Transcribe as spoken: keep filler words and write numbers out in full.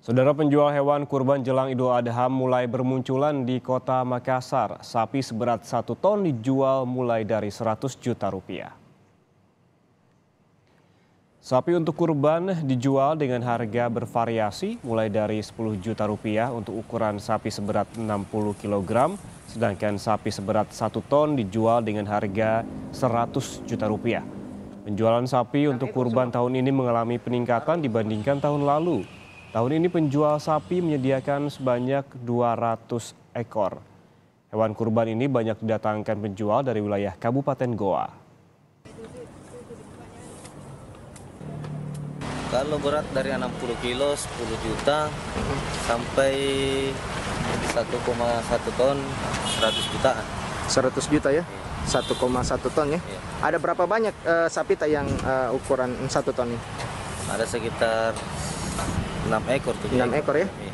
Saudara, penjual hewan kurban jelang Idul Adha mulai bermunculan di kota Makassar. Sapi seberat satu ton dijual mulai dari seratus juta rupiah. Sapi untuk kurban dijual dengan harga bervariasi mulai dari sepuluh juta rupiah untuk ukuran sapi seberat enam puluh kilogram, sedangkan sapi seberat satu ton dijual dengan harga seratus juta rupiah. Penjualan sapi untuk kurban tahun ini mengalami peningkatan dibandingkan tahun lalu. Tahun ini penjual sapi menyediakan sebanyak dua ratus ekor. Hewan kurban ini banyak didatangkan penjual dari wilayah Kabupaten Goa. Kalau berat dari enam puluh kilo sepuluh juta sampai satu koma satu ton seratus juta. seratus juta ya? satu koma satu ton ya? Iya. Ada berapa banyak uh, sapi tak yang uh, ukuran satu ton ini? Ada sekitar enam ekor. enam ekor ya? Iya.